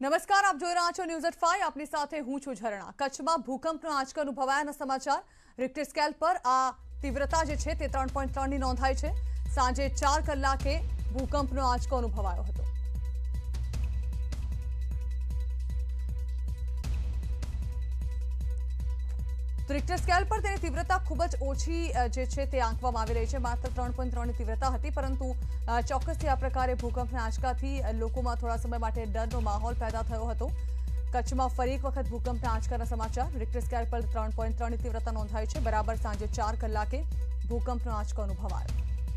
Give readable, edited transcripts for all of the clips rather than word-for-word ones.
નમસ્કાર, આપ જોઈ રહ્યા છો ન્યૂઝ એટ 5. આપની સાથે હું છું ઝરણા. કચ્છમાં ભૂકંપનો આંચકો અનુભવાયાના સમાચાર. રિક્ટર સ્કેલ પર આ તીવ્રતા જે છે તે 3.3ની નોંધાઈ છે. સાંજે 4 કલાકે ભૂકંપનો આંચકો અનુભવાયો હતો. રિક્ટર સ્કેલ પર તેની તીવ્રતા ખૂબ જ ઓછી જે છે તે આંકવામાં આવી રહી છે. માત્ર 3.3ની તીવ્રતા હતી, પરંતુ ચોક્કસથી આ પ્રકારે ભૂકંપના આંચકાથી લોકોમાં થોડા સમય માટે ડરનો માહોલ પેદા થયો હતો. કચ્છમાં ફરી એક વખત ભૂકંપના આંચકાના સમાચાર. રિક્ટર સ્કેલ પર 3.3ની તીવ્રતા નોંધાઈ છે. બરાબર સાંજે 4 કલાકે ભૂકંપનો આંચકો અનુભવાયો.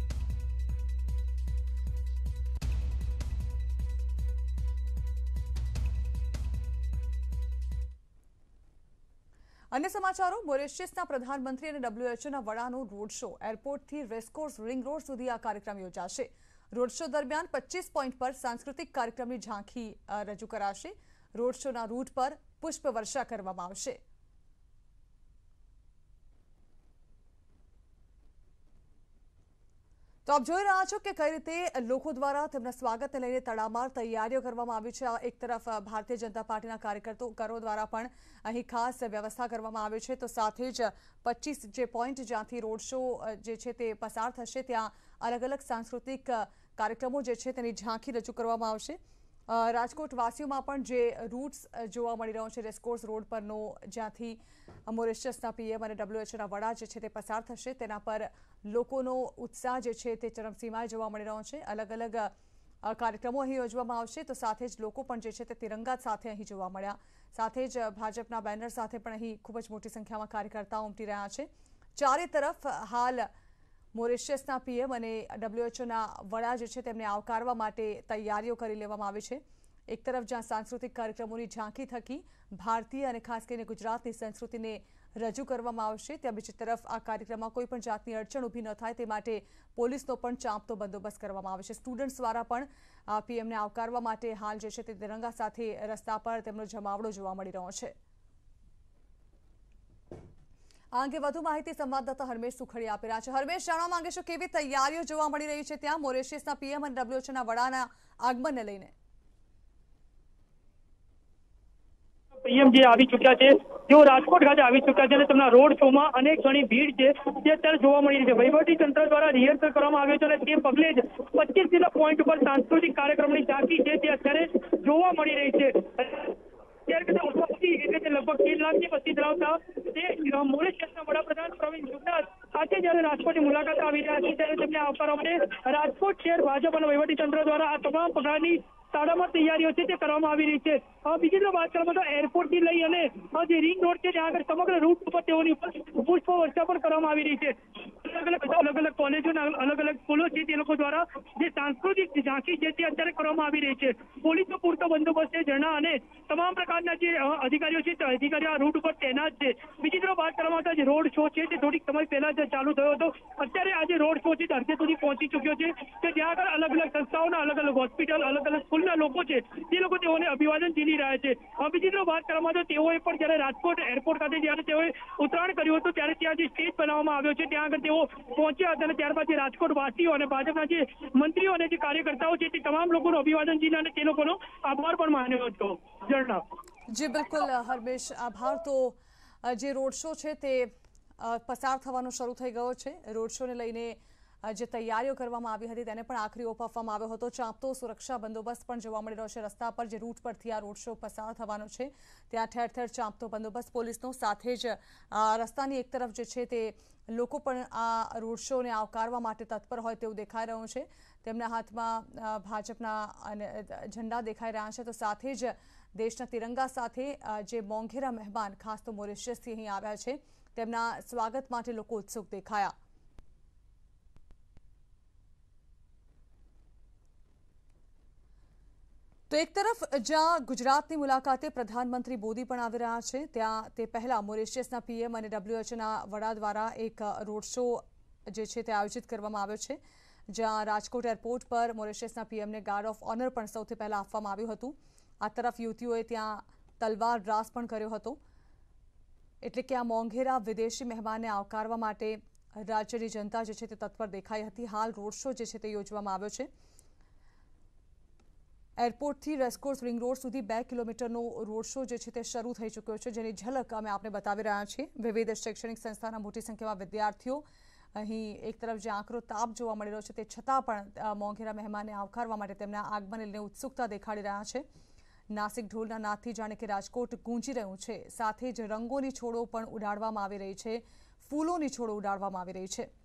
अन्य समाचारों, મોરેશિયસના પ્રધાનમંત્રી અને WHOના વડાનો રોડ શો. એરપોર્ટથી રેસકોર્સ રિંગ રોડ સુધી આ કાર્યક્રમ યોજાશે. રોડ શો દરમિયાન 25 પોઈન્ટ પર સાંસ્કૃતિક કાર્યક્રમની ઝાંખી રજૂ કરાશે. રોડ શોના રૂટ પર પુષ્પવર્ષા કરવામાં આવશે. તો આપ જોઈ રહ્યા છો કે કઈ રીતે લોકો દ્વારા તેમના સ્વાગતને લઈને તડામાર તૈયારીઓ કરવામાં આવી છે. એક તરફ ભારતીય જનતા પાર્ટીના કાર્યકરો દ્વારા પણ અહીં ખાસ વ્યવસ્થા કરવામાં આવી છે. તો સાથે જ 25 જે પોઈન્ટ જ્યાંથી રોડ શો જે છે તે પસાર થશે, ત્યાં અલગ અલગ સાંસ્કૃતિક કાર્યક્રમો જે છે તેની ઝાંખી રજૂ કરવામાં આવશે. રાજકોટ વાસીઓમાં પણ જે રૂટ્સ જોવા મળી રહ્યો છે રેસકોર્સ રોડ પરનો, જ્યાંથી મોરેશિયસના પીએમ અને WHOના વડા જે છે તે પસાર થશે, તેના પર લોકોનો ઉત્સાહ જે છે તે ચરમસીમાએ જોવા મળી રહ્યો છે. અલગ અલગ કાર્યક્રમો અહીં યોજવામાં આવશે. તો સાથે જ લોકો પણ જે છે તે તિરંગા સાથે અહીં જોવા મળ્યા. સાથે જ ભાજપના બેનર સાથે પણ અહીં ખૂબ જ મોટી સંખ્યામાં કાર્યકર્તાઓ ઉમટી રહ્યા છે. ચારે તરફ હાલ મોરેશિયસના પીએમ અને WHOના વડા જે છે તેમને આવકારવા માટે તૈયારીઓ કરી લેવામાં આવી છે. એક તરફ જ્યાં સાંસ્કૃતિક કાર્યક્રમોની ઝાંખી થકી ભારતીય અને ખાસ કરીને ગુજરાતની સંસ્કૃતિને રજૂ કરવામાં આવશે, ત્યાં બીજી તરફ આ કાર્યક્રમમાં કોઈ પણ જાતની અડચણ ઊભી ન થાય તે માટે પોલીસનો પણ ચાંપતો બંદોબસ્ત કરવામાં આવે છે. સ્ટુડન્ટ્સ દ્વારા પણ પીએમને આવકારવા માટે હાલ જે છે તે તિરંગા સાથે રસ્તા પર તેમનો જમાવડો જોવા મળી રહ્યો છે. આ અંગે વધુ માહિતી સંવાદદાતા હરમેશ સુખડી આપી રહ્યા છે. હરમેશ, જાણવા માંગે છો કેવી તૈયારીઓ જોવા મળી રહી છે ત્યાં મોરેશિયસના પીએમ અને WHOના વડાના આગમનને લઈને? પીએમ જે આવી ચૂક્યા છે, જેઓ રાજકોટ ખાતે આવી ચૂક્યા છે અને તેમના રોડ શોમાં અનેક ઘણી ભીડ છે જે અત્યારે જોવા મળી રહી છે. વહીવટી તંત્ર દ્વારા રિહર્સલ કરવામાં આવ્યું છે અને તે પગલે જ 25 જેટલા પોઈન્ટ પર સાંસ્કૃતિક કાર્યક્રમની ઝાંખી છે તે અત્યારે જોવા મળી રહી છે. લગભગ 3 લાખની વસ્તી ધરાવતા તે મોરેશિયસના વડાપ્રધાન પ્રવીણ જુગનાથ આજે જયારે રાજકોટની મુલાકાત આવી રહ્યા છે, ત્યારે તેમને આવકારવા માટે રાજકોટ શહેર ભાજપ અને વહીવટી તંત્ર દ્વારા આ તમામ પ્રકારની તાડામાર તૈયારીઓ છે તે કરવામાં આવી રહી છે. બીજી તરફ વાત કરવામાં તો એરપોર્ટથી લઈ અને જે રિંગ રોડ છે ત્યાં આગળ સમગ્ર રૂટ ઉપર તેઓની ઉપર પુષ્પવર્ષા પણ કરવામાં આવી રહી છે. અલગ અલગ કોલેજોના અલગ અલગ સ્કૂલો છે તે લોકો દ્વારા જે સાંસ્કૃતિક ઝાંખી છે તે અત્યારે કરવામાં આવી રહી છે. પોલીસનો પૂરતો બંદોબસ્ત છે ઝરણા, અને તમામ પ્રકારના જે અધિકારીઓ છે તે અધિકારીઓ આ રૂટ ઉપર તૈનાત છે. બીજી તરફ વાત કરવામાં આવતા જે રોડ શો છે તે થોડીક સમય પહેલા જ ચાલુ થયો હતો. અત્યારે આ જે રોડ શો છે તે અડધે સુધી પહોંચી ચૂક્યો છે કે જ્યાં આગળ અલગ અલગ સંસ્થાઓના, અલગ અલગ હોસ્પિટલ, અલગ અલગ સ્કૂલના લોકો છે તે લોકો તેઓને અભિવાદન ઝીલી રહ્યા છે. બીજી તરફ વાત કરવામાં તો તેઓએ પણ જયારે રાજકોટ એરપોર્ટ ખાતે જયારે તેઓએ ઉતરાણ કર્યું હતું ત્યારે ત્યાં જે સ્ટેજ બનાવવામાં આવ્યો છે ત્યાં આગળ તેઓ પહોંચ્યા હતા અને ત્યારબાદ જે રાજકોટ વાસીઓ અને ભાજપના જે મંત્રીઓ અને જે કાર્યકર્તાઓ છે તે તમામ લોકોનું અભિવાદન ઝીલ્યા અને તે લોકોનો આભાર પણ માન્યો હતો. ઝરણા. જી બિલકુલ હરમેશ, આભાર. તો જે રોડ શો છે તે પસાર થવાનો શરૂ થઈ ગયો છે. રોડ શોને લઈને જે તૈયારીઓ કરવામાં આવી હતી તેને પણ આખરી ઓપ આપવામાં આવ્યો હતો. ચાંપતો સુરક્ષા બંદોબસ્ત પણ જોવા મળી રહ્યો છે રસ્તા પર. જે રૂટ પરથી આ રોડ શો પસાર થવાનો છે ત્યાં ઠેર ઠેર ચાંપતો બંદોબસ્ત પોલીસનો. સાથે જ રસ્તાની એક તરફ જે છે તે લોકો પણ આ રોડ શોને આવકારવા માટે તત્પર હોય તેવું દેખાઈ રહ્યું છે. તેમના હાથમાં ભાજપના ઝંડા દેખાઈ રહ્યા છે. તો સાથે જ દેશના તિરંગા સાથે જે મોંઘેરા મહેમાન ખાસ તો મોરેશિયસથી અહીં આવ્યા છે તેમના સ્વાગત માટે લોકો ઉત્સુક દેખાયા. તો એક તરફ જ્યાં ગુજરાતની મુલાકાતે પ્રધાનમંત્રી મોદી પણ આવી રહ્યા છે, ત્યાં તે પહેલા મોરેશિયસના પીએમ અને WHOના વડા દ્વારા એક રોડ શો જે છે તે આયોજિત કરવામાં આવ્યો છે, જ્યાં રાજકોટ એરપોર્ટ પર મોરેશિયસના પીએમને ગાર્ડ ઓફ ઓનર પણ સૌથી પહેલા આપવામાં આવ્યું હતું. આ તરફ યુવતીઓએ ત્યાં તલવાર રાસ પણ કર્યો હતો. એટલે કે આ મોંઘેરા વિદેશી મહેમાનને આવકારવા માટે રાજ્યની જનતા જે છે તે તત્પર દેખાઈ હતી. હાલ રોડ શો જે છે તે યોજવામાં આવ્યો છે. એરપોર્ટથી રેસકોર્સ રિંગ રોડ સુધી 2 કિલોમીટરનો રોડ શો જે છે તે શરૂ થઈ ચૂક્યો છે, જેની ઝલક અમે આપને બતાવી રહ્યા છીએ। વિવિધ શૈક્ષણિક સંસ્થાના મોટી સંખ્યામાં વિદ્યાર્થીઓ અહીં એક તરફ જે આકરો તાપ જોવા મળી રહ્યો છે તે છતાં પણ મોંઘેરા મહેમાનને આવકારવા માટે તેમના આગમનને લઈને ઉત્સુકતા દેખાડી રહ્યા છે। નાસિક ઢોલના નાદથી જાણે કે રાજકોટ ગૂંજી રહ્યું છે, સાથે જ રંગોની છોડો પણ ઉડાડવામાં આવી રહી છે, ફૂલોની છોડો ઉડાડવામાં આવી રહી છે।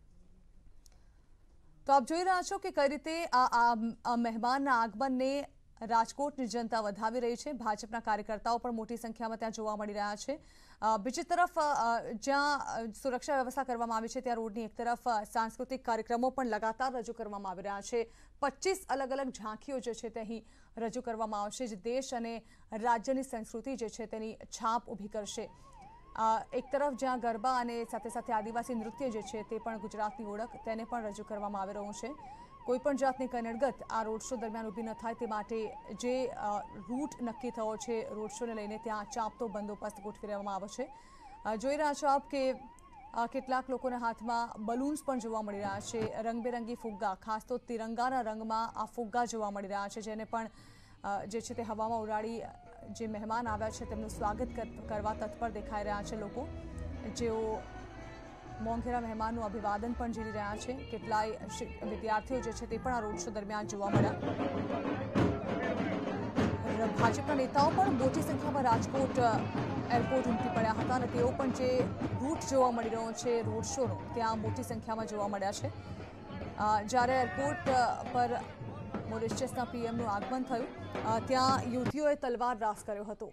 તો આપ જોઈ રહ્યા છો કે કઈ રીતે આ મહેમાનના આગમનને રાજકોટની જનતા વધાવી રહી છે। ભાજપના કાર્યકર્તાઓ પણ મોટી સંખ્યામાં ત્યાં જોવા મળી રહ્યા છે। બીજી તરફ જ્યાં સુરક્ષા વ્યવસ્થા કરવામાં આવી છે ત્યાં રોડની એક તરફ સાંસ્કૃતિક કાર્યક્રમો પણ લગાતાર રજૂ કરવામાં આવી રહ્યા છે। 25 અલગ અલગ ઝાંખીઓ જે છે તે અહીં રજૂ કરવામાં આવશે, જે દેશ અને રાજ્યની સંસ્કૃતિ જે છે તેની છાપ ઊભી કરશે। એક તરફ જ્યાં ગરબા અને સાથે સાથે આદિવાસી નૃત્ય જે છે તે પણ ગુજરાતની ઓળખ તેને પણ રજૂ કરવામાં આવી રહ્યું છે। કોઈપણ જાતની કનડગત આ રોડ શો દરમિયાન ઊભી ન થાય તે માટે જે રૂટ નક્કી થયો છે રોડ શોને લઈને ત્યાં ચાંપતો બંદોબસ્ત ગોઠવી દેવામાં આવ્યો છે। જોઈ રહ્યા છો આપ કે કેટલાક લોકોના હાથમાં બલૂન્સ પણ જોવા મળી રહ્યા છે, રંગબેરંગી ફુગ્ગા, ખાસ તો તિરંગાના રંગમાં આ ફુગ્ગા જોવા મળી રહ્યા છે, જેને પણ જે છે તે હવામાં ઉડાડી જે મહેમાન આવ્યા છે તેમનું સ્વાગત કરવા તત્પર દેખાઈ રહ્યા છે લોકો, જેઓ મોંઘેરા મહેમાનનું અભિવાદન પણ ઝીલી રહ્યા છે। કેટલાય વિદ્યાર્થીઓ જે છે તે પણ આ રોડ શો દરમિયાન જોવા મળ્યા। ભાજપના નેતાઓ પણ મોટી સંખ્યામાં રાજકોટ એરપોર્ટ ઉમટી પડ્યા હતા અને તેઓ પણ જે રૂટ જોવા મળી રહ્યો છે રોડ શોનો ત્યાં મોટી સંખ્યામાં જોવા મળ્યા છે। જ્યારે એરપોર્ટ પર મોરિશિયસના પીએમનું આગમન થયું ત્યાં યુવતીઓએ તલવાર રાસ કર્યો હતો।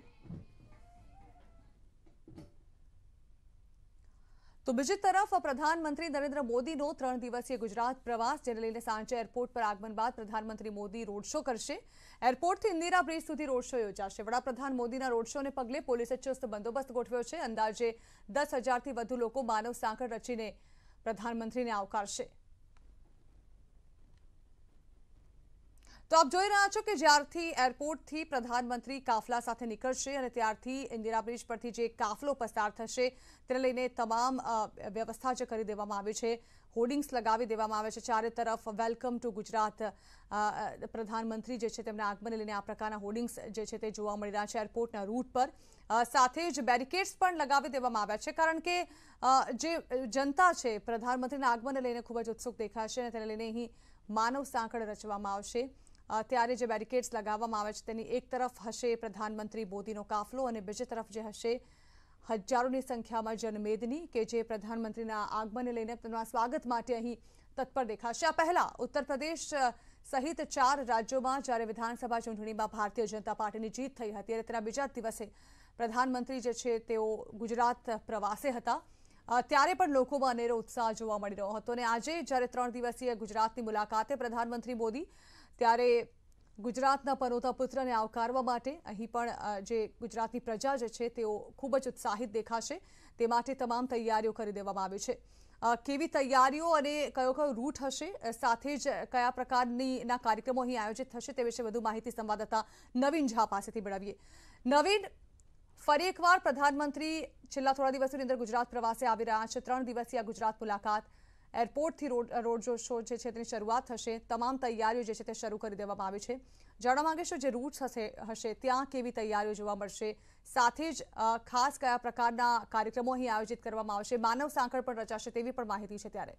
તો બીજી તરફ પ્રધાનમંત્રી નરેન્દ્ર મોદીનો 3 દિવસીય ગુજરાત પ્રવાસ, જેને લઈને સાંજે એરપોર્ટ પર આગમન બાદ પ્રધાનમંત્રી મોદી રોડ શો કરશે। એરપોર્ટથી ઇન્દિરા બ્રિજ સુધી રોડ શો યોજાશે। વડાપ્રધાન મોદીના રોડ શોને પગલે પોલીસે ચુસ્ત બંદોબસ્ત ગોઠવ્યો છે। અંદાજે 10,000થી વધુ લોકો માનવ સાંકળ રચીને પ્રધાનમંત્રીને આવકારશે। તો આપ જોઈ રહ્યા છો કે જ્યારથી એરપોર્ટથી પ્રધાનમંત્રી કાફલા સાથે નીકળશે અને ત્યારથી ઇન્દિરા બ્રિજ પરથી જે કાફલો પસાર થશે તેને લઈને તમામ વ્યવસ્થા જે કરી દેવામાં આવી છે, હોર્ડિંગ્સ લગાવી દેવામાં આવે છે। ચારે તરફ વેલકમ ટુ ગુજરાત, પ્રધાનમંત્રી જે છે તેમના આગમનને લઈને આ પ્રકારના હોર્ડિંગ્સ જે છે તે જોવા મળી રહ્યા છે એરપોર્ટના રૂટ પર। સાથે જ બેરિકેડ્સ પણ લગાવી દેવામાં આવ્યા છે, કારણ કે જે જનતા છે પ્રધાનમંત્રીના આગમનને લઈને ખૂબ જ ઉત્સુક દેખાશે અને તેને લઈને અહીં માનવ સાંકળ રચવામાં આવશે। ત્યારે જે બેરિકેડ્સ લગાવવામાં આવે છે તેની એક તરફ હશે પ્રધાનમંત્રી મોદીનો કાફલો અને બીજી તરફ જે હશે હજારોની સંખ્યામાં જનમેદની કે જે પ્રધાનમંત્રીના આગમનને લઈને તેમના સ્વાગત માટે અહીં તત્પર દેખાશે। આ પહેલા ઉત્તર પ્રદેશ સહિત 4 રાજ્યોમાં જ્યારે વિધાનસભા ચૂંટણીમાં ભારતીય જનતા પાર્ટીની જીત થઈ હતી અને તેના બીજા દિવસે પ્રધાનમંત્રી જે છે તેઓ ગુજરાત પ્રવાસે હતા ત્યારે પણ લોકોમાં અનેરો ઉત્સાહ જોવા મળી રહ્યો હતો અને આજે જ્યારે 3 દિવસીય ગુજરાતની મુલાકાતે પ્રધાનમંત્રી મોદી ત્યારે ગુજરાતના પનોતા પુત્રને આવકારવા માટે અહીં પણ જે ગુજરાતની પ્રજા જે છે તેઓ ખૂબ જ ઉત્સાહિત દેખાશે, તે માટે તમામ તૈયારીઓ કરી દેવામાં આવી છે। કેવી તૈયારીઓ અને કયો રૂટ હશે, સાથે જ કયા પ્રકારના કાર્યક્રમો અહીં આયોજિત થશે તે વિશે વધુ માહિતી સંવાદદાતા નવીન ઝા પાસેથી મેળવીએ। નવીન, ફરી એકવાર પ્રધાનમંત્રી છેલ્લા થોડા દિવસોની અંદર ગુજરાત પ્રવાસે આવી રહ્યા છે। 3 દિવસીય ગુજરાત મુલાકાત, એરપોર્ટથી રોડ શો જે છે તેની શરૂઆત થશે, તમામ તૈયારીઓ જે છે તે શરૂ કરી દેવામાં આવી છે। જાણવા માંગીશું જે રૂટ્સ હશે ત્યાં કેવી તૈયારીઓ જોવા મળશે, સાથે જ ખાસ કયા પ્રકારના કાર્યક્રમો અહીં આયોજિત કરવામાં આવશે, માનવ સાંકળ પણ રચાશે તેવી પણ માહિતી છે। ત્યારે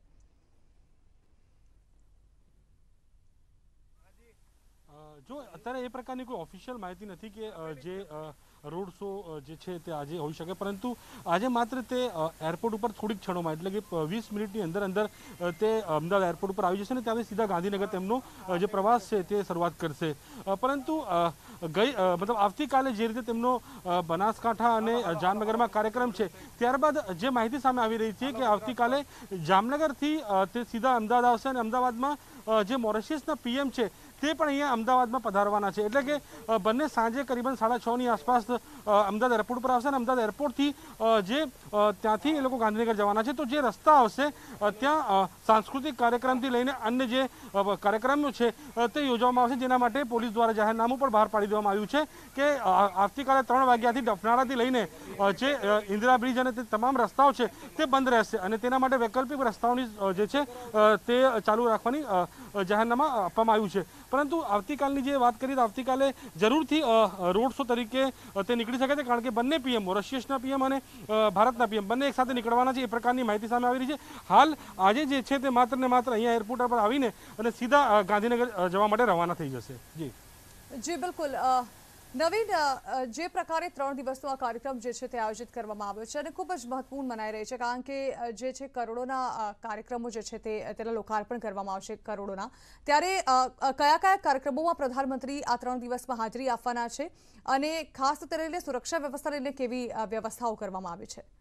જો અત્યારે એ પ્રકારની કોઈ ઓફિશિયલ માહિતી નથી કે જે રોડ શો જે છે તે આજે હોઈ શકે, પરંતુ આજે માત્ર તે એરપોર્ટ ઉપર થોડીક ક્ષણોમાં એટલે કે 20 મિનિટની અંદર તે અમદાવાદ એરપોર્ટ ઉપર આવી જશે અને ત્યાંથી સીધા ગાંધીનગર તેમનો જે પ્રવાસ છે તે શરૂઆત કરશે। પરંતુ મતલબ આવતીકાલે જે રીતે તેમનો બનાસકાંઠા અને જામનગરમાં કાર્યક્રમ છે, ત્યારબાદ જે માહિતી સામે આવી રહી છે કે આવતીકાલે જામનગરથી તે સીધા અમદાવાદ આવશે અને અમદાવાદમાં જે મોરિશિયસના પીએમ છે તે પણ અહીંયા અમદાવાદમાં પધારવાના છે। એટલે કે બંને સાંજે કરીબન 6:30ની આસપાસ અમદાવાદ એરપોર્ટ પર આવશે અને અમદાવાદ એરપોર્ટથી જે ત્યાંથી એ લોકો ગાંધીનગર જવાના છે, તો જે રસ્તા આવશે ત્યાં સાંસ્કૃતિક કાર્યક્રમથી લઈને અન્ય જે કાર્યક્રમો છે તે યોજવામાં આવશે, જેના માટે પોલીસ દ્વારા જાહેરનામું પણ બહાર પાડી દેવામાં આવ્યું છે કે આવતીકાલે 3 વાગ્યાથી ડફનાળાથી લઈને જે ઇન્દિરા બ્રિજ અને તે તમામ રસ્તાઓ છે તે બંધ રહેશે અને તેના માટે વૈકલ્પિક રસ્તાઓની જે છે તે ચાલુ રાખવાની જાહેરનામા આપવામાં આવ્યું છે। પરંતુ આવતીકાલની જે વાત કરીએ તો આવતીકાલે જરૂરથી રોડ શો તરીકે તે નીકળી શકે છે, કારણ કે બંને પીએમઓ રશિયસના પીએમ અને ભારતના પીએમ બંને એક સાથે નીકળવાના છે, એ પ્રકારની માહિતી સામે આવી રહી છે। હાલ આજે જે છે તે માત્ર ને માત્ર અહીંયા એરપોર્ટ પર આવીને અને સીધા ગાંધીનગર જવા માટે રવાના થઈ જશે। જી બિલકુલ નવીન, જે પ્રકારે 3 દિવસનો આ કાર્યક્રમ જે છે તે આયોજિત કરવામાં આવ્યો છે અને ખૂબ જ મહત્વપૂર્ણ મનાઈ રહી છે, કારણ કે જે છે કરોડોના કાર્યક્રમો જે છે તેના લોકાર્પણ કરવામાં આવશે કરોડોના, ત્યારે કયા કયા કાર્યક્રમોમાં પ્રધાનમંત્રી આ 3 દિવસમાં હાજરી આપવાના છે અને ખાસ કરીને સુરક્ષા વ્યવસ્થા લઈને કેવી વ્યવસ્થાઓ કરવામાં આવી છે?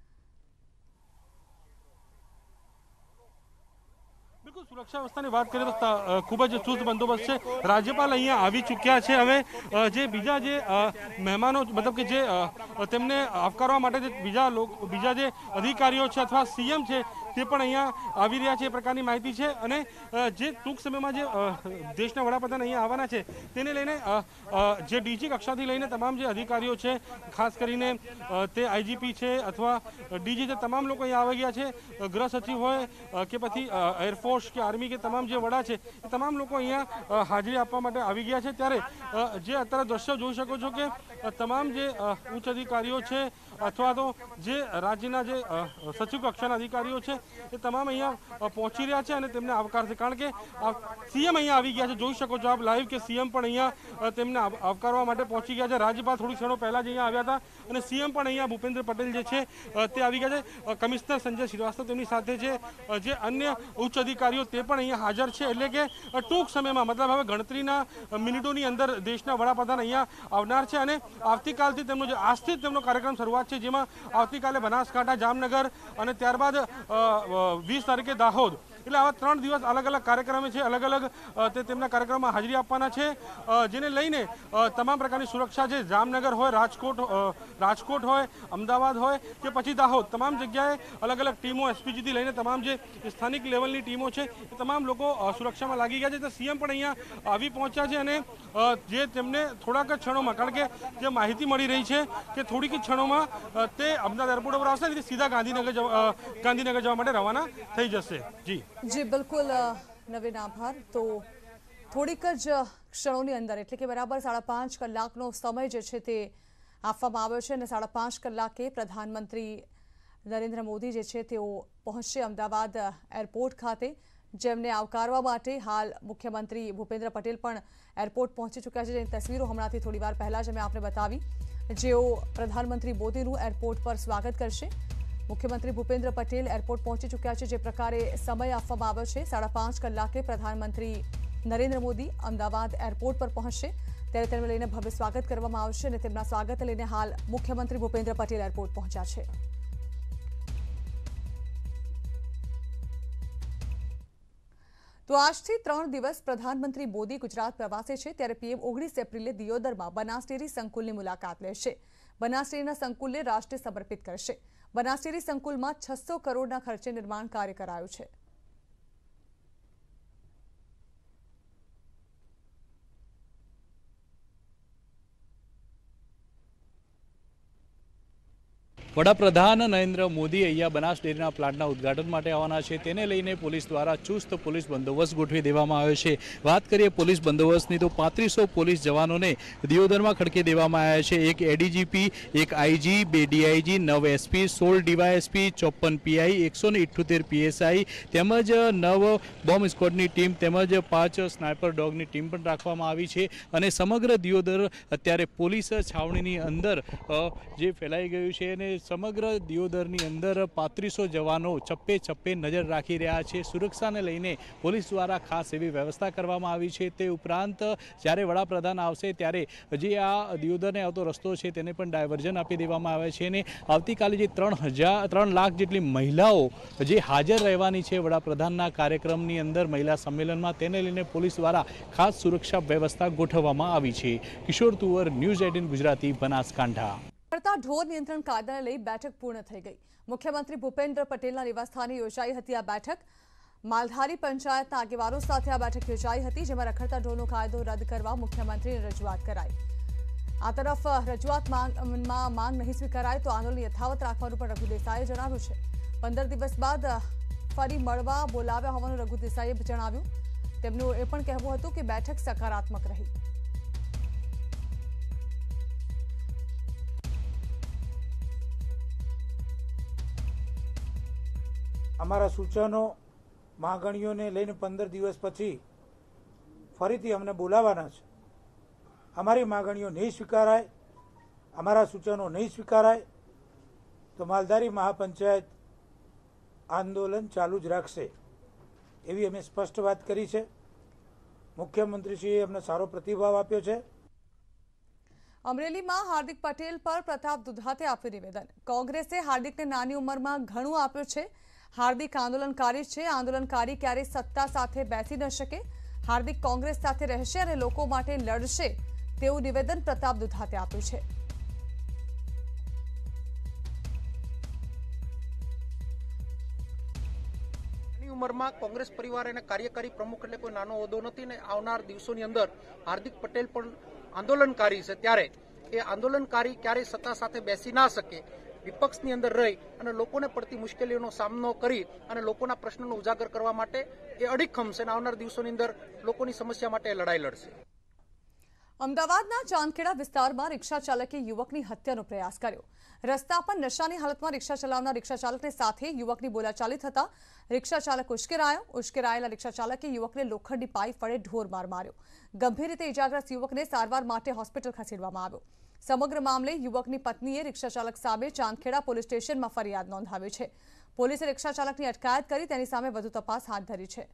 बिल्कुल सुरक्षा व्यवस्था की बात करें तो खूब ज चुस्त बंदोबस्त है। राज्यपाल अहीं आवी चूक्या है। हवे जे बीजा जे मेहमानों मतलब कि जे तेमने आवकारवा माटे जे बीजा जे अधिकारीओ छे अथवा सीएम छे ते पण अहीं आवी रह्या छे, प्रकारनी माहिती छे। अने जे टूंक समयमां जे देशना वडाप्रधान अहीं आववाना छे तेने लईने जे डीजी कक्षाथी लईने तमाम जे अधिकारीओ छे, खास करीने ते आईजीपी छे अथवा डीजी जे तमाम लोको अहीं आवी गया छे। गृह सचिव होय के पछी एरफोर्स के आर्मी के तमाम जे वड़ा छे ए तमाम लोको अहीं हाजरी आपवा माटे आवी गया छे। त्यारे जे अत्यारे दृश्य जोई शको छो के तमाम जे उच्च अधिकारीओ छे अथवा तो जे राज्यना जे सचिव कक्षाना अधिकारीओ छे ए तमाम अहीं पहोंची रह्या छे अने तेमने आवकार छे, कारण के सीएम अहीं आवी गया छे। जोई शको छो आप लाइव के सीएम पण अहीं तेमने आवकारवा माटे पहोंची गया छे। राज्यपाल थोड़ी क्षणों पहला ज अहीं आव्या हता अने सीएम पण अहीं भूपेन्द्र पटेल जे छे ते आवी गया छे। कमिश्नर संजय श्रीवास्तव तेमनी साथे छे, जे अन्य उच्च अधिकारीओ ते पण अहीं हाजर छे। એટલે કે ટૂંક સમયમાં મતલબ હવે ગણતરીના મિનિટોની અંદર દેશના વડાપ્રધાન અહીંયા આવનાર છે અને આવતીકાલથી તેમનો જે આજથી તેમનો કાર્યક્રમ શરૂઆત છે, જેમાં આવતીકાલે બનાસકાંઠા, જામનગર અને ત્યારબાદ 20 તારીખે દાહોદ, એટલે આવા 3 દિવસ અલગ અલગ કાર્યક્રમ છે। અલગ અલગ તે તેમના કાર્યક્રમમાં હાજરી આપવાના છે, જેને લઈને તમામ પ્રકારની સુરક્ષા છે। જામનગર હોય, રાજકોટ હોય, અમદાવાદ હોય કે પછી દાહોદ, તમામ જગ્યાએ અલગ અલગ ટીમો એસપીજીથી લઈને તમામ જે સ્થાનિક લેવલની ટીમો છે એ તમામ લોકો સુરક્ષામાં લાગી ગયા છે। તો સીએમ પણ અહીંયા આવી પહોંચ્યા છે અને જે તેમને થોડાક જ ક્ષણોમાં, કારણ કે જે માહિતી મળી રહી છે કે થોડીક જ ક્ષણોમાં તે અમદાવાદ એરપોર્ટ પર આવશે અને સીધા ગાંધીનગર જવા માટે રવાના થઈ જશે। જી બિલકુલ નવીન, આભાર। તો થોડીક જ ક્ષણોની અંદર એટલે કે બરાબર 5.5 કલાકનો સમય જે છે તે આપવામાં આવ્યો છે અને 5.5 કલાકે પ્રધાનમંત્રી નરેન્દ્ર મોદી જે છે તેઓ પહોંચશે અમદાવાદ એરપોર્ટ ખાતે, જેમને આવકારવા માટે હાલ મુખ્યમંત્રી ભૂપેન્દ્ર પટેલ પણ એરપોર્ટ પહોંચી ચૂક્યા છે, જેની તસવીરો હમણાંથી થોડીવાર પહેલાં જ અમે આપને બતાવી, જેઓ પ્રધાનમંત્રી મોદીનું એરપોર્ટ પર સ્વાગત કરશે। મુખ્યમંત્રી ભૂપેન્દ્ર પટેલ એરપોર્ટ પહોંચી ચૂક્યા છે। જે પ્રકારે સમય આપવામાં આવ્યો છે 5.5 કલાકે પ્રધાનમંત્રી નરેન્દ્ર મોદી અમદાવાદ એરપોર્ટ પર પહોંચશે, ત્યારે તેમને લઈને ભવ્ય સ્વાગત કરવામાં આવશે અને તેમના સ્વાગત લઈને હાલ મુખ્યમંત્રી ભૂપેન્દ્ર પટેલ એરપોર્ટ પહોંચ્યા છે। તો આજથી 3 દિવસ પ્રધાનમંત્રી મોદી ગુજરાત પ્રવાસે છે, ત્યારે પીએમ 19 એપ્રિલે દિયોદરમાં બનાસ ડેરી સંકુલની મુલાકાત લેશે। બનાસ ડેરીના સંકુલને રાષ્ટ્રને સમર્પિત કરશે। બનાસ ડેરી સંકુલમાં 600 કરોડના ખર્ચે નિર્માણ કાર્ય કરાયું છે। વડાપ્રધાન નરેન્દ્ર મોદી અહીંયા બનાસ ડેરીના પ્લાન્ટના ઉદ્ઘાટન માટે આવવાના છે, તેને લઈને પોલીસ દ્વારા ચુસ્ત પોલીસ બંદોબસ્ત ગોઠવી દેવામાં આવ્યો છે। વાત કરીએ પોલીસ બંદોબસ્તની તો 3500 પોલીસ જવાનોને દિયોદરમાં ખડકી દેવામાં આવ્યા છે। એક એડીજીપી, એક IG, 2 DIG, 9 SP, 16 DySP, 54 PI, 178 PSI તેમજ 9 બોમ્બ સ્ક્વોડની ટીમ તેમજ 5 સ્નાઇપર ડોગની ટીમ પણ રાખવામાં આવી છે અને સમગ્ર દિયોદર અત્યારે પોલીસ છાવણીની અંદર જે ફેલાઈ ગયું છે અને સમગ્ર દિયોદરની અંદર 3500 જવાનો ચપ્પે ચપ્પે નજર રાખી રહ્યા છે। સુરક્ષાને લઈને પોલીસ દ્વારા ખાસ એવી વ્યવસ્થા કરવામાં આવી છે। તે ઉપરાંત જ્યારે વડાપ્રધાન આવશે ત્યારે જે આ દિયોદરને આવતો રસ્તો છે તેને પણ ડાયવર્ઝન આપી દેવામાં આવે છે અને આવતીકાલે જે 3 લાખ જેટલી મહિલાઓ જે હાજર રહેવાની છે વડાપ્રધાનના કાર્યક્રમની અંદર મહિલા સંમેલનમાં, તેને લઈને પોલીસ દ્વારા ખાસ સુરક્ષા વ્યવસ્થા ગોઠવવામાં આવી છે। કિશોર તુવર, ન્યૂઝ 18 ગુજરાતી, બનાસકાંઠા। ઢોર નિયંત્રણ કાયદાને લઈ બેઠક પૂર્ણ થઈ ગઈ। મુખ્યમંત્રી ભૂપેન્દ્ર પટેલના નિવાસસ્થાને યોજાઈ હતી આ બેઠક। માલધારી પંચાયતના આગેવાનો સાથે આ બેઠક યોજાઈ હતી, જેમાં રખડતા ઢોરનો કાયદો રદ કરવા મુખ્યમંત્રીને રજૂઆત કરાઈ। આ તરફ રજૂઆતમાં માંગ નહીં સ્વીકારાય તો આંદોલન યથાવત રાખવાનું પણ રઘુ દેસાઈએ જણાવ્યું છે। 15 દિવસ બાદ ફરી મળવા બોલાવ્યા હોવાનું રઘુ દેસાઈએ જણાવ્યું। તેમનું એ પણ કહેવું હતું કે બેઠક સકારાત્મક રહી. અમારા સૂચનો માંગણીઓને લઈને 15 દિવસ પછી ફરીથી અમને બોલાવવાના છે. અમારી માંગણીઓ નહીં સ્વીકારાય, અમારા સૂચનો નહીં સ્વીકારાય તો માલધારી મહાપંચાયત આંદોલન ચાલુ જ રાખશે એવી અમે સ્પષ્ટ વાત કરી છે. મુખ્યમંત્રીશ્રીએ અમને સારો પ્રતિભાવ આપ્યો છે. અમરેલીમાં હાર્દિક પટેલ પર પ્રતાપ દુધાતે આપ્યું નિવેદન. કોંગ્રેસે હાર્દિકને નાની ઉંમરમાં ઘણું આપ્યું છે. હાર્દિક આંદોલનકારી છે. આંદોલનકારી ક્યારેય સત્તા સાથે બેસી ન શકે. હાર્દિક કોંગ્રેસ સાથે રહેશે અને લોકો માટે લડશે તેવું નિવેદન પ્રતાપ દુધાતે આપ્યું છે. ઉંમરમાં કોંગ્રેસ પરિવાર અને કાર્યકારી પ્રમુખ એટલે કોઈ નાનો હોદ્દો નથી ને આવનાર દિવસોની અંદર હાર્દિક પટેલ પણ આંદોલનકારી છે. ત્યારે એ આંદોલનકારી ક્યારેય સત્તા સાથે બેસી ના શકે, વિપક્ષની અંદર રહી અને લોકોને પડતી મુશ્કેલીઓનો સામનો કરી અને લોકોના પ્રશ્નોનો ઉજાગર કરવા માટે એ અડીખમ છે અને આવનાર દિવસોની અંદર લોકોની સમસ્યા માટે લડાઈ લડશે. અમદાવાદના ચાંદખેડા વિસ્તારમાં રિક્ષા ચાલકે યુવકની હત્યાનો પ્રયાસ કર્યો. રસ્તા પર નશાની હાલતમાં રિક્ષા ચલાવનાર રિક્ષા ચાલકની સાથે યુવકની બોલાચાલી થતા રિક્ષા ચાલક ઉશ્કેરાયો. ઉશ્કેરાયેલા રિક્ષા ચાલકે યુવકને લોખંડી પાઇપ વડે ઢોરમાર માર્યો. ગંભીર રીતે ઇજાગ્રસ્ત યુવકને સારવાર માટે હોસ્પિટલ ખસેડવામાં આવ્યો. સમગ્ર મામલે યુવકની પત્નીએ રિક્ષા ચાલક સામે ચાંદખેડા પોલીસ સ્ટેશનમાં ફરિયાદ નોંધાવી છે. પોલીસે રિક્ષા ચાલકની અટકાયત કરી તેની સામે વધુ તપાસ હાથ ધરી છે.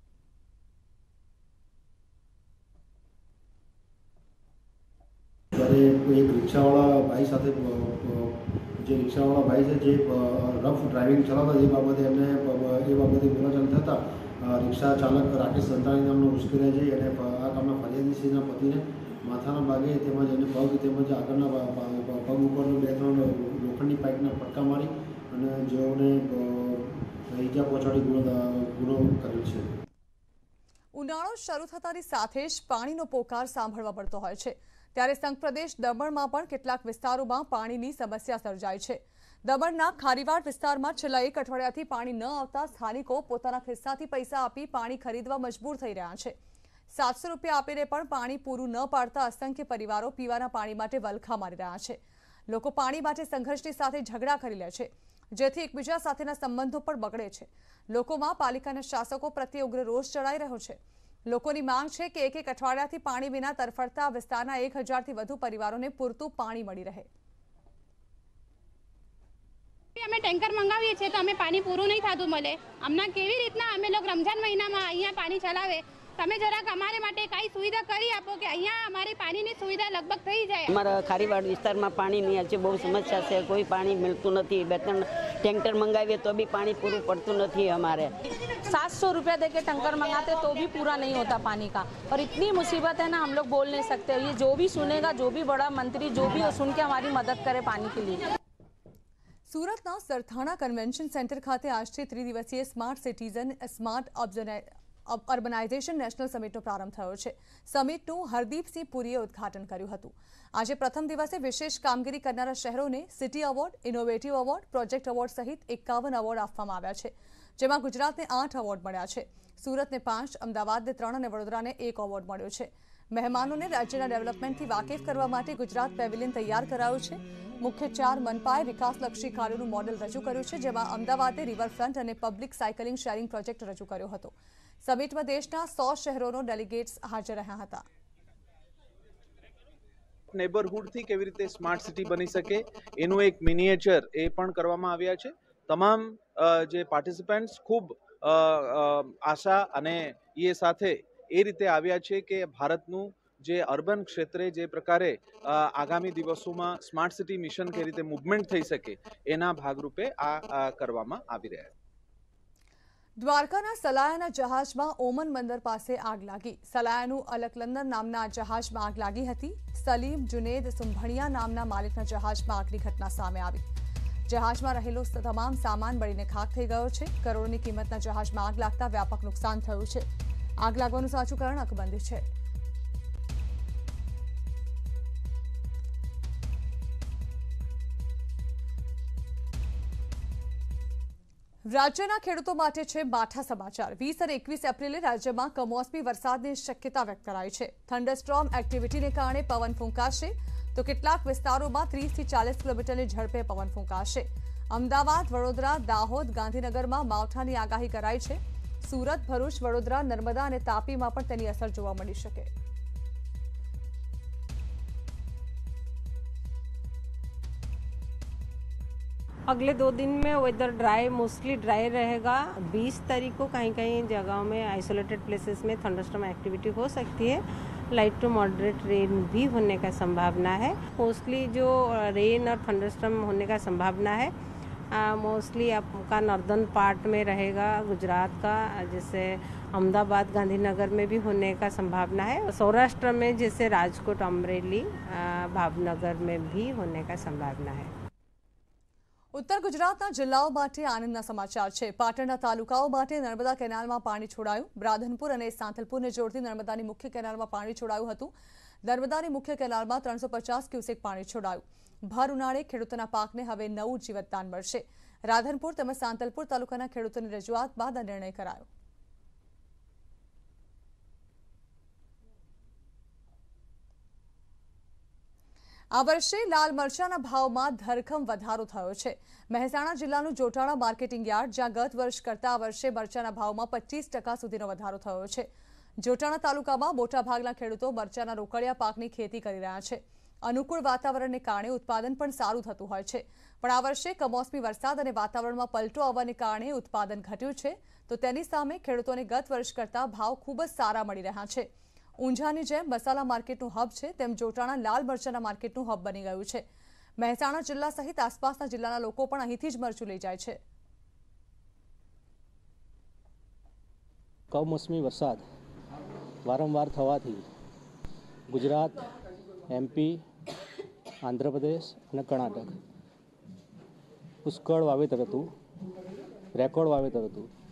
એક રિક્ષાવાળા ભાઈ સાથે જે રિક્ષાવાળા ભાઈ છે જે રફ ડ્રાઇવિંગ ચલાવતા એ બાબતે એમને બોલાચાલી થતાં રિક્ષા ચાલક રાકેશ સંતાણી નામનો ઉશ્કેરાય છે અને આ કામના ફરિયાદીશ્રીના પતિને માથાના ભાગે તેમજ એને પગ તેમજ આગળના પગ ઉપર 2-3 લોખંડની પાઇપના ફટકા મારી અને જેઓને ઈજા પહોંચાડી ગુનો કરેલ છે. ઉનાળો શરૂ થતાની સાથે જ પાણીનો પોકાર સાંભળવા પડતો હોય છે. ત્યારે સંઘ પ્રદેશ દમણમાં પણ કેટલાક વિસ્તારોમાં પાણીની સમસ્યા સર્જાઈ છે. દમણના ખારીવાડ વિસ્તારમાં છેલ્લા 1 અઠવાડિયાથી પાણી ન આવતા સ્થાનિકો પોતાના ખિસ્સાથી પૈસા આપી પાણી ખરીદવા મજબૂર થઈ રહ્યા છે. 700 રૂપિયા આપીને પણ પાણી પૂરું ન પાડતા અસંખ્ય પરિવારો પીવાના પાણી માટે વલખા મારી રહ્યા છે. લોકો પાણી માટે સંઘર્ષની સાથે ઝઘડા કરી લે છે, જેથી એકબીજા સાથેના સંબંધો પણ બગડે છે. લોકોમાં પાલિકાના શાસકો પ્રત્યે ઉગ્ર રોષ ચડાઈ રહ્યો છે. લોકોની માંગ છે કે 1 અઠવાડિયાથી પાણી વિના તરફડતા વિસ્તારના 1000થી વધુ પરિવારોને પૂરતું પાણી મળી રહે. અમે ટેન્કર મંગાવીએ છીએ તો અમે પાણી પૂરું નહીં થતું મળે. હમણાં કેવી રીતના અમે લોકો રમજાન મહિનામાં અહીંયા પાણી ચલાવે. તમે જરાક અમારે માટે કઈ સુવિધા કરી આપો કે અહીંયા અમારી પાણીની સુવિધા લગભગ થઈ જાય. અમારા ખારીવાડ વિસ્તારમાં પાણીની આજે બહુ સમસ્યા છે. કોઈ પાણી મળતું નથી. 2-3 ટેન્કર મંગાવીએ તો બી પાણી પૂરું પડતું નથી. हमारे 700 रुपया देके टैंकर मंगाते तो भी पूरा नहीं होता पानी का. और इतनी मुसीबत है ना, हम लोग बोल नहीं सकते. ये जो भी सुनेगा, जो भी बड़ा मंत्री जो भी सुन के हमारी मदद करे पानी के लिए. સુરતના સરથાણા કન્વેન્શન સેન્ટર ખાતે આજથી ત્રિદિવસીય smart citizen smart urbanisation national સમિટનો પ્રારંભ થયો છે. સમિટનું હરદીપસિંહ પુરીએ ઉદ્ઘાટન કર્યું હતું. આજે પ્રથમ દિવસે વિશેષ કામગીરી કરનારા શહેરોને city award, innovative award, project award સહિત 51 એવોર્ડ આપવામાં આવ્યા છે, જેમાં ગુજરાતને 8 એવોર્ડ મળ્યા છે. સુરતને 5, અમદાવાદને 3 અને વડોદરાને 1 એવોર્ડ મળ્યો છે. મહેમાનોને રાજ્યના ડેવલપમેન્ટથી વાકેફ કરવા માટે ગુજરાત પેવેલિયન તૈયાર કરાયું છે. મુખ્ય 4 મનપાએ વિકાસલક્ષી કાર્યોનું મોડેલ રજૂ કર્યું છે, જેમાં અમદાવાદે રિવરફ્રન્ટ અને પબ્લિક સાયકલિંગ શેરિંગ પ્રોજેક્ટ રજૂ કર્યો હતો. સમિટમાં દેશના 100 શહેરોનો ડેલિગેટ્સ હાજર રહ્યા હતા. નેબરહુડથી કેવી રીતે સ્માર્ટ સિટી બની શકે એનું એક મિનિએચર એ પણ કરવામાં આવ્યા છે. તમામ જે પાર્ટિસિપન્ટ્સ ખૂબ આશા અને એ સાથે એ રીતે આવ્યા છે કે ભારતનું જે અર્બન ક્ષેત્રે જે પ્રકારે આગામી દિવસોમાં સ્માર્ટ સિટી મિશન કે રીતે મૂવમેન્ટ થઈ શકે એના ભાગરૂપે આ કરવામાં આવી રહ્યા છે. દ્વારકાના સલાયાના જહાજમાં ઓમન બંદર પાસે આગ લાગી. સલાયાનું અલકનંદન નામના જહાજમાં આગ લાગી હતી. સલીમ જુનેદ સુંભણિયા નામના માલિકના જહાજમાં આગની ઘટના સામે આવી. જહાજમાં રહેલો તમામ સામાન બળીને ખાખ થઈ ગયો છે. કરોડોની કિંમતના જહાજમાં આગ લાગતા વ્યાપક નુકસાન થયું છે. આગ લાગવાનું સાચું કારણ અકબંધ છે. રાજ્યના ખેડૂતો માટે છે માઠા સમાચાર। 20 અને 21 એપ્રિલે રાજ્યમાં કમોસમી વરસાદની શક્યતા વ્યક્ત કરાઈ છે। થંડરસ્ટોર્મ એક્ટિવિટીને કારણે પવન ફૂંકાશે તો કેટલાક વિસ્તારોમાં 30 થી 40 કિલોમીટરની ઝડપે પવન ફૂંકાશે। અમદાવાદ, વડોદરા, દાહોદ, ગાંધીનગરમાં માવઠાની આગાહી કરાઈ છે। સુરત, ભરૂચ, વડોદરા, નર્મદા અને તાપીમાં પણ તેની અસર જોવા મળી શકે। अगले 2 दिन में वेदर ड्राई, मोस्टली ड्राई रहेगा। 20 तारीख को कहीं कहीं जगहों में आइसोलेटेड प्लेसेस में थंडरस्टॉर्म एक्टिविटी हो सकती है। लाइट टू मॉडरेट रेन भी होने का संभावना है। मोस्टली जो रेन और थंडरस्टॉर्म होने का संभावना है मोस्टली आपका नॉर्दर्न पार्ट में रहेगा, गुजरात का, जैसे अहमदाबाद, गांधीनगर में भी होने का संभावना है। सौराष्ट्र में जैसे राजकोट, अमरेली, भावनगर में भी होने का संभावना है। उत्तर गुजरातना जिल्लाओं माटे आनंदना समाचार छे। पाटणना तालुकाओं माटे नर्मदा केनालमां पाणी छोडायुं। राधनपुर अने सांथलपुरने जोडती नर्मदानी मुख्य केनालमां पाणी छोडायुं हतुं। नर्मदानी मुख्य केनालमां 350 क्यूसेक पाणी छोडायुं। भर उनाळे खेडूतोना पाकने हवे नवुं जीवतदान मळशे। राधनपुर તેમજ सांतलपुर तालुकाना खेडूतोनी रजूआत बाद आ निर्णय करायो। આ વર્ષે લાલ મરચાના ભાવમાં ધરખમ વધારો થયો છે। મહેસાણા જિલ્લાનું જોટાણા માર્કેટિંગ યાર્ડ, જ્યાં ગત વર્ષ કરતા આ વર્ષે મરચાના ભાવમાં 25% સુધીનો વધારો થયો છે। જોટાણા તાલુકામાં મોટાભાગના ખેડૂતો મરચાના રોકડિયા પાકની ખેતી કરી રહ્યા છે। અનુકૂળ વાતાવરણને કારણે ઉત્પાદન પણ સારું થતું હોય છે, પણ આ વર્ષે કમોસમી વરસાદ અને વાતાવરણમાં પલટો આવવાને કારણે ઉત્પાદન ઘટ્યું છે, તો તેની સામે ખેડૂતોને ગત વર્ષ કરતા ભાવ ખૂબ જ સારા મળી રહ્યા છે। ઊંઝાની જેમ મસાલા માર્કેટનું હબ છે, તેમ જોટાણા લાલ મરચાના માર્કેટનું હબ બની ગયું છે। મહેસાણા જિલ્લા સહિત આસપાસના જિલ્લાના લોકો પણ અહીંથી જ મરચું લઈ જાય છે। કમોસમી વરસાદ વારંવાર થવાથી ગુજરાત, એમપી, આંધ્રપ્રદેશ અને કર્ણાટક પુષ્કળ વાવેતર હતું, રેકોર્ડ વાવેતર હતું।